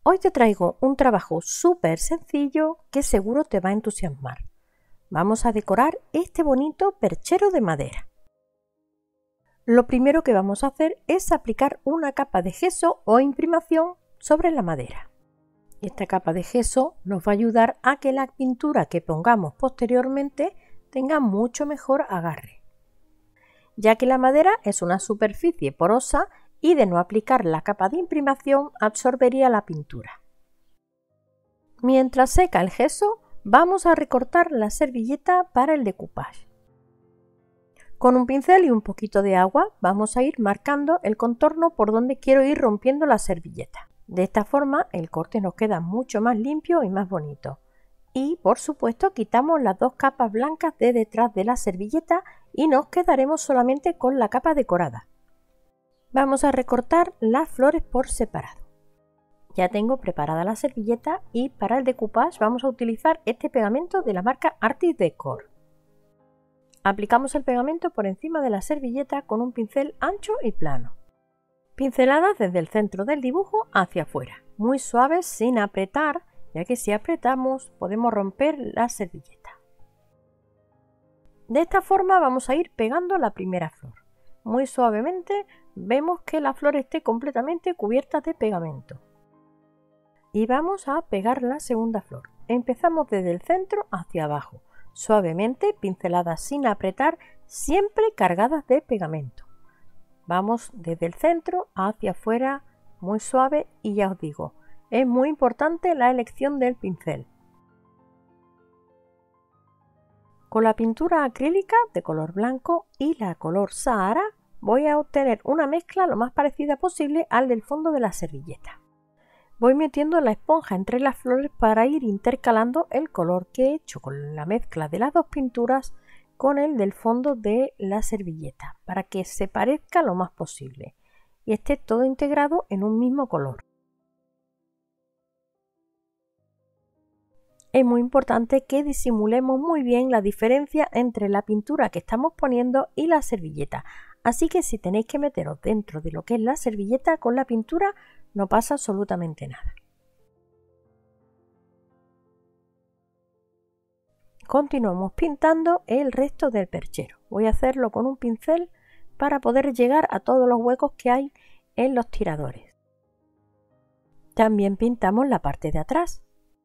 Hoy te traigo un trabajo súper sencillo que seguro te va a entusiasmar. Vamos a decorar este bonito perchero de madera. Lo primero que vamos a hacer es aplicar una capa de gesso o imprimación sobre la madera. Esta capa de gesso nos va a ayudar a que la pintura que pongamos posteriormente tenga mucho mejor agarre, ya que la madera es una superficie porosa y de no aplicar la capa de imprimación absorbería la pintura. Mientras seca el gesso, vamos a recortar la servilleta para el decoupage. Con un pincel y un poquito de agua vamos a ir marcando el contorno por donde quiero ir rompiendo la servilleta. De esta forma el corte nos queda mucho más limpio y más bonito. Y por supuesto quitamos las dos capas blancas de detrás de la servilleta y nos quedaremos solamente con la capa decorada. Vamos a recortar las flores por separado. Ya tengo preparada la servilleta y para el decoupage vamos a utilizar este pegamento de la marca Artis Decor. Aplicamos el pegamento por encima de la servilleta con un pincel ancho y plano. Pinceladas desde el centro del dibujo hacia afuera, muy suaves sin apretar, ya que si apretamos podemos romper la servilleta. De esta forma vamos a ir pegando la primera flor. Muy suavemente vemos que la flor esté completamente cubierta de pegamento. Y vamos a pegar la segunda flor. Empezamos desde el centro hacia abajo, suavemente, pinceladas sin apretar, siempre cargadas de pegamento. Vamos desde el centro hacia afuera, muy suave, y ya os digo, es muy importante la elección del pincel. Con la pintura acrílica de color blanco y la color Sahara voy a obtener una mezcla lo más parecida posible al del fondo de la servilleta. Voy metiendo la esponja entre las flores para ir intercalando el color que he hecho con la mezcla de las dos pinturas con el del fondo de la servilleta, para que se parezca lo más posible y esté todo integrado en un mismo color. Es muy importante que disimulemos muy bien la diferencia entre la pintura que estamos poniendo y la servilleta, así que si tenéis que meteros dentro de lo que es la servilleta con la pintura no pasa absolutamente nada. Continuamos pintando el resto del perchero. Voy a hacerlo con un pincel para poder llegar a todos los huecos que hay en los tiradores. También pintamos la parte de atrás.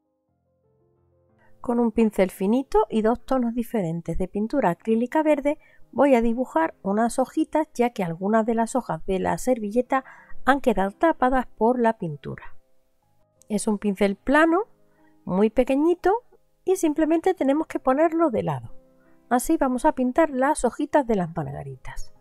Con un pincel finito y dos tonos diferentes de pintura acrílica verde voy a dibujar unas hojitas, ya que algunas de las hojas de la servilleta han quedado tapadas por la pintura. Es un pincel plano, muy pequeñito, y simplemente tenemos que ponerlo de lado. Así vamos a pintar las hojitas de las margaritas.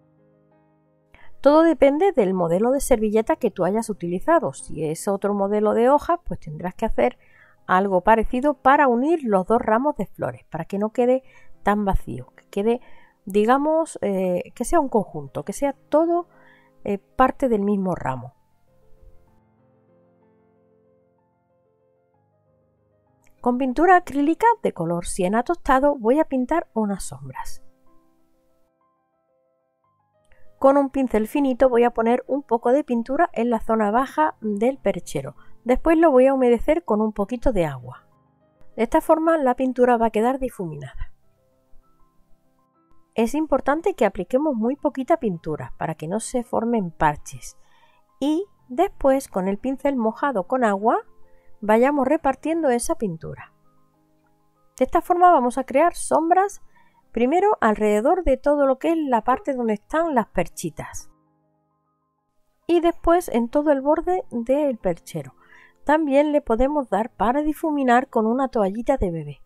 Todo depende del modelo de servilleta que tú hayas utilizado. Si es otro modelo de hojas, pues tendrás que hacer algo parecido para unir los dos ramos de flores, para que no quede tan vacío, que quede, digamos, que sea un conjunto, que sea todo parte del mismo ramo. Con pintura acrílica de color siena tostado voy a pintar unas sombras. Con un pincel finito voy a poner un poco de pintura en la zona baja del perchero. Después lo voy a humedecer con un poquito de agua. De esta forma la pintura va a quedar difuminada. Es importante que apliquemos muy poquita pintura para que no se formen parches. Y después con el pincel mojado con agua vayamos repartiendo esa pintura. De esta forma vamos a crear sombras primero alrededor de todo lo que es la parte donde están las perchitas y después en todo el borde del perchero. También le podemos dar para difuminar con una toallita de bebé.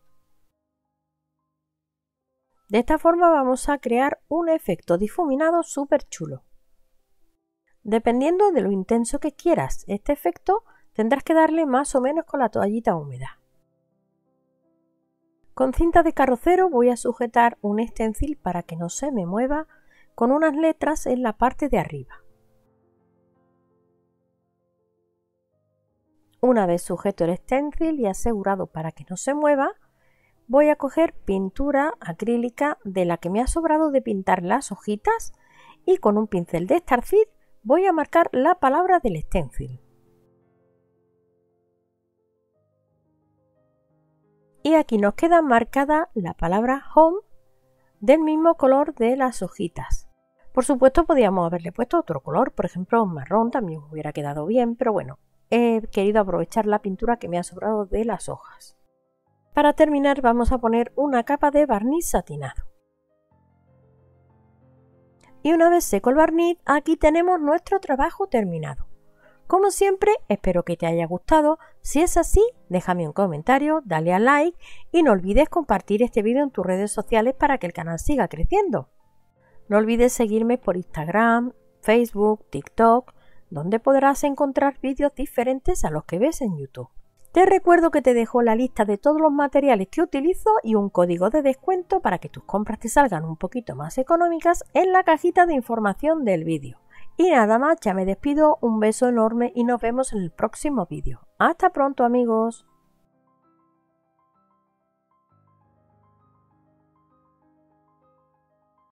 De esta forma vamos a crear un efecto difuminado súper chulo. Dependiendo de lo intenso que quieras este efecto, tendrás que darle más o menos con la toallita húmeda. Con cinta de carrocero voy a sujetar un stencil para que no se me mueva con unas letras en la parte de arriba. Una vez sujeto el stencil y asegurado para que no se mueva, voy a coger pintura acrílica de la que me ha sobrado de pintar las hojitas y con un pincel de estarcir voy a marcar la palabra del stencil. Y aquí nos queda marcada la palabra home del mismo color de las hojitas. Por supuesto podíamos haberle puesto otro color, por ejemplo marrón también hubiera quedado bien, pero bueno, he querido aprovechar la pintura que me ha sobrado de las hojas. Para terminar vamos a poner una capa de barniz satinado. Y una vez seco el barniz, aquí tenemos nuestro trabajo terminado. Como siempre, espero que te haya gustado. Si es así, déjame un comentario, dale a like y no olvides compartir este vídeo en tus redes sociales para que el canal siga creciendo. No olvides seguirme por Instagram, Facebook, TikTok, donde podrás encontrar vídeos diferentes a los que ves en YouTube. Te recuerdo que te dejo la lista de todos los materiales que utilizo y un código de descuento para que tus compras te salgan un poquito más económicas en la cajita de información del vídeo. Y nada más, ya me despido, un beso enorme y nos vemos en el próximo vídeo. ¡Hasta pronto, amigos!